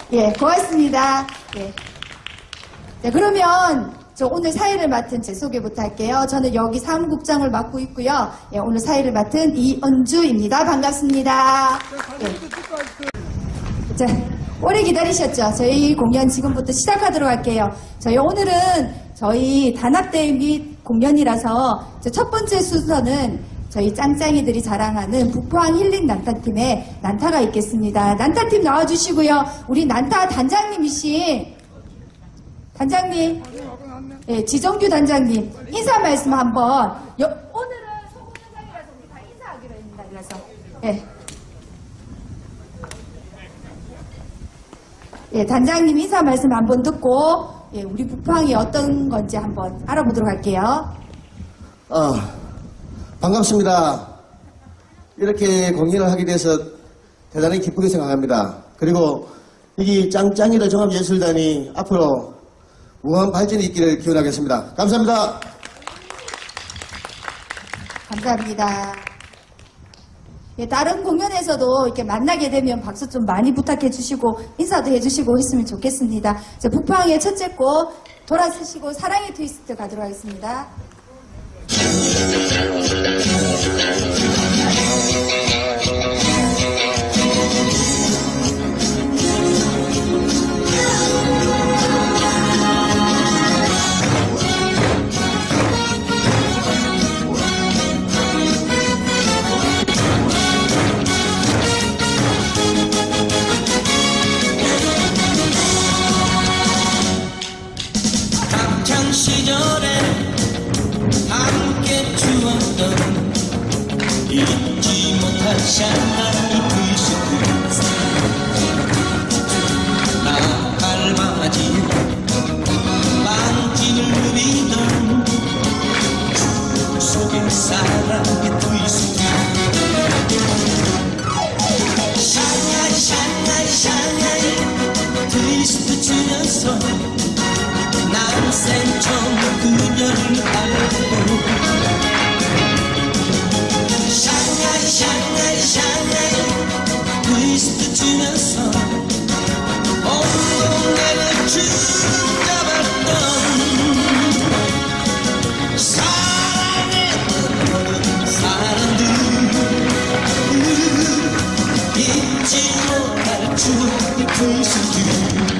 예, 고맙습니다. 예. 자, 그러면 저 오늘 사회를 맡은 제 소개부터 할게요. 저는 여기 사무국장을 맡고 있고요. 예, 오늘 사회를 맡은 이은주입니다. 반갑습니다. 예. 자, 오래 기다리셨죠? 저희 공연 지금부터 시작하도록 할게요. 오늘은 저희 단합대회 및 공연이라서 첫 번째 순서는 저희 짱짱이들이 자랑하는 북포항 힐링 난타팀의 난타가 있겠습니다. 난타팀 나와주시고요. 우리 난타 단장님이신 단장님, 예, 지정규 단장님 인사 말씀 한번. 오늘은 소공연장이라서 우리 다 인사하기로 했습니다. 그래서 예. 예, 단장님 인사 말씀 한번 듣고 예, 우리 북포항이 어떤 건지 한번 알아보도록 할게요. 반갑습니다. 이렇게 공연을 하게 돼서 대단히 기쁘게 생각합니다. 그리고 여기 짱짱이들 종합예술단이 앞으로 무한 발전이 있기를 기원하겠습니다. 감사합니다. 감사합니다. 예, 다른 공연에서도 이렇게 만나게 되면 박수 좀 많이 부탁해 주시고 인사도 해 주시고 했으면 좋겠습니다. 북포항의 첫째 곡 돌아서시고 사랑의 트위스트 가도록 하겠습니다. 시절에 함께 추었던 잊지 못할 샹하이 트위스트 나팔바지 만진을 누비던 추억 속의 사랑의 트위스트 샹하이 샹하이 샹하이 트위스트 추면서 난 센 처음 그녀를 알고 샹하이 샹하이 샹하이 트위스트 추면서 온몸 내를 주잡았던 사랑했던 사람들 잊지 못할 추억의 트위스트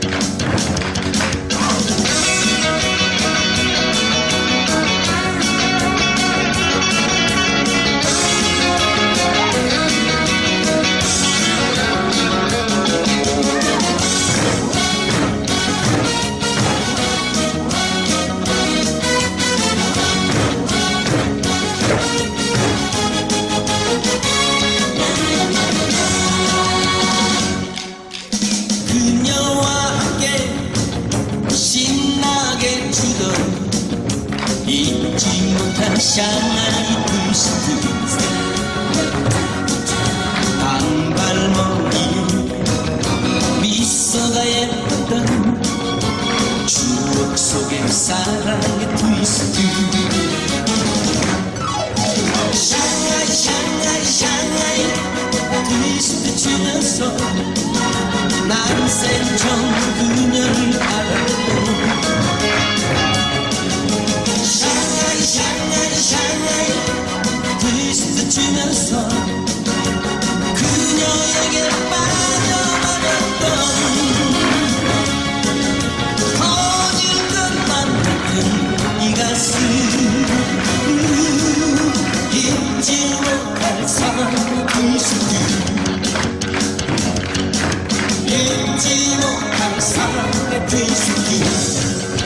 샹하이 트위스트 단발머리 미소가 예뻤던 추억 속의 사랑의 트위스트 샹하이 샹하이 샹하이 트위스트 추면서 난 센 처음 그녀를 알았고 샹하이 트위스트 추면서 그녀에게 빠져버렸던 터질 것만 같은 이 가슴 잊지 못할 사랑의 트위스트 잊지 못할 사랑의 트위스트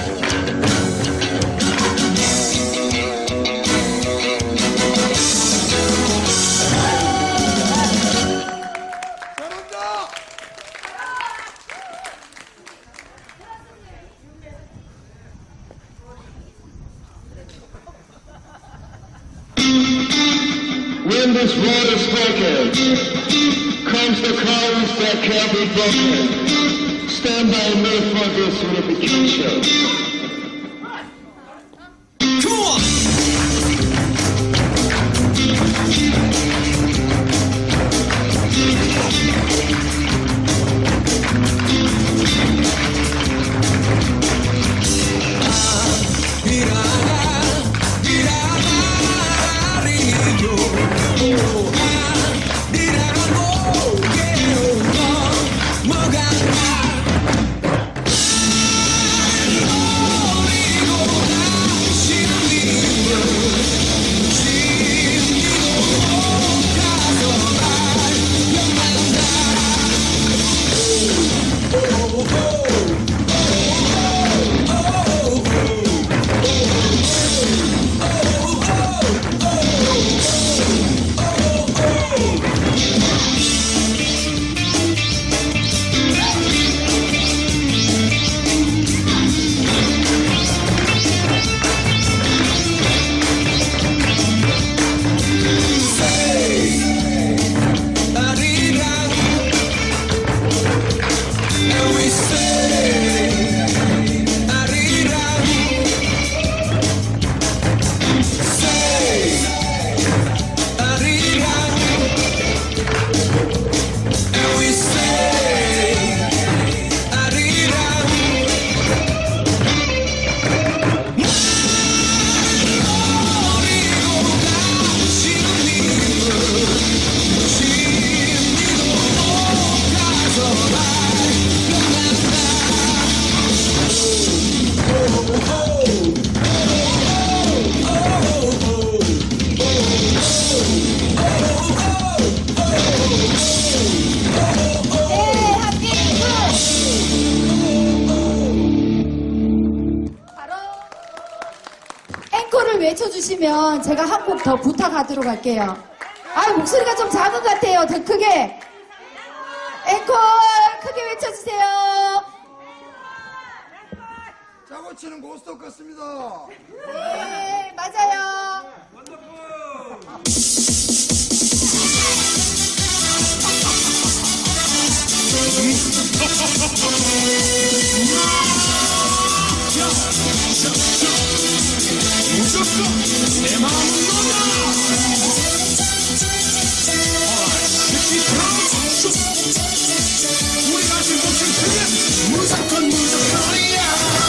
When this word is spoken, comes the chorus that can't be broken. Stand by me for this unification. Come on! 앵콜을 외쳐주시면 제가 한 곡 더 부탁하도록 할게요. 아, 목소리가 좀 작은 것 같아요. 더 크게. 앵콜 크게 외쳐주세요. 짜고 치는 고스톱 같습니다. 네, 맞아요. 무조건 내 마음은 너다. 우리 같이 목숨 크게 무조건 무조건이야.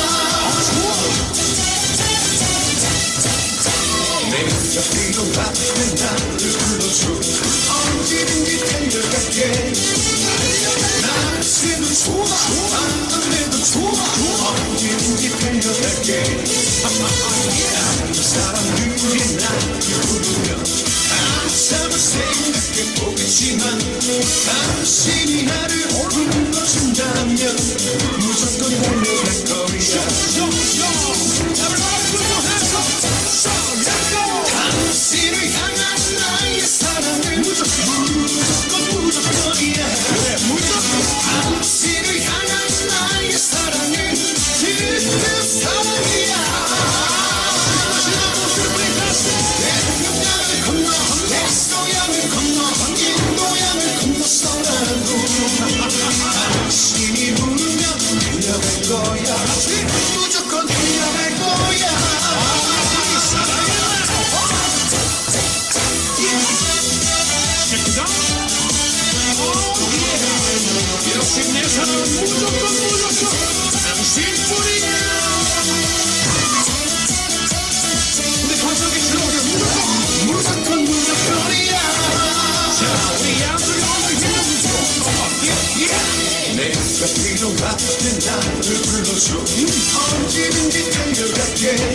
내가 필요하면 나를 불러줘. 언제든지 달려갈게. 날씨도 좋아 밤에도 좋아 언제든지 달려갈게. 사람들이 나를 부르면 한참을 생각해보겠지만 당신이 나를 불러준다면 무조건 달려갈 거야. 당신을 향한 나의 사랑을 무조건 무조건이야. 당신을 향한 나의 사랑은 그 사랑이야. 태평양을 건너 대서양을 건너 인도양을 건너서라도 당신이 부르면 달려갈 거야. 무조건 달려갈 거야. 역시 내 사랑은 무조건 당신뿐이야. 내 가족이 들어오면 무조건 무조건이야. 자, 우리 양쪽이 오늘 내가 필요하면 나를 불러줘. 언제든지 달려갈게.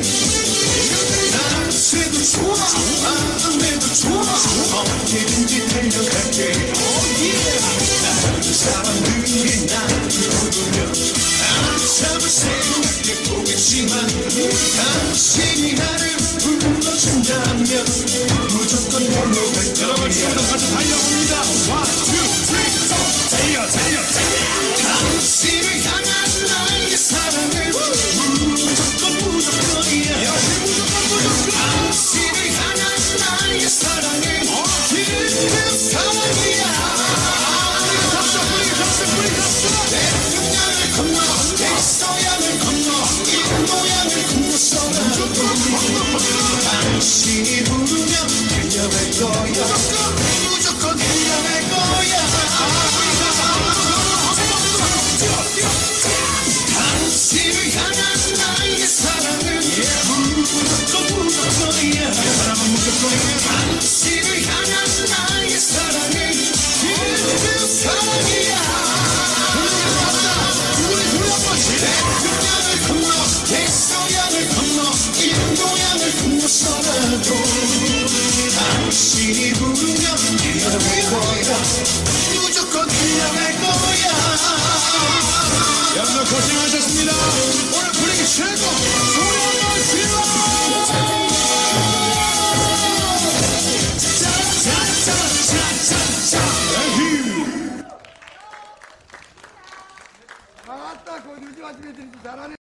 낮에도 좋아 밤에도 좋아 언제든지 달려갈게. 사람들이 나를 부르면 한참을 생각해보겠지만 당신이 나를 불러준다면 무조건 달려갈 거야. 여러분 지금도 같이 달려봅니다. 1, 2, 3, 4 달려. 당신을 향한 나의 사랑을 무조건이야. 당신을 향한 나의 사랑은 그 사랑이야. 태평양을 건너 대서양을 건너 인도양을 건너서라도 당신이 부르면 달려갈 거야. 무조건 달려갈 거야. 당신을 향한 나의 사랑은 무조건이야. 당신을 향한 나의 사랑은 그 사랑이야. 태평양을 건너 대서양을 건너 인도양을 건너서라도 당신이 부르면 달려갈 거야. 무조건 달려갈 거야. 나란히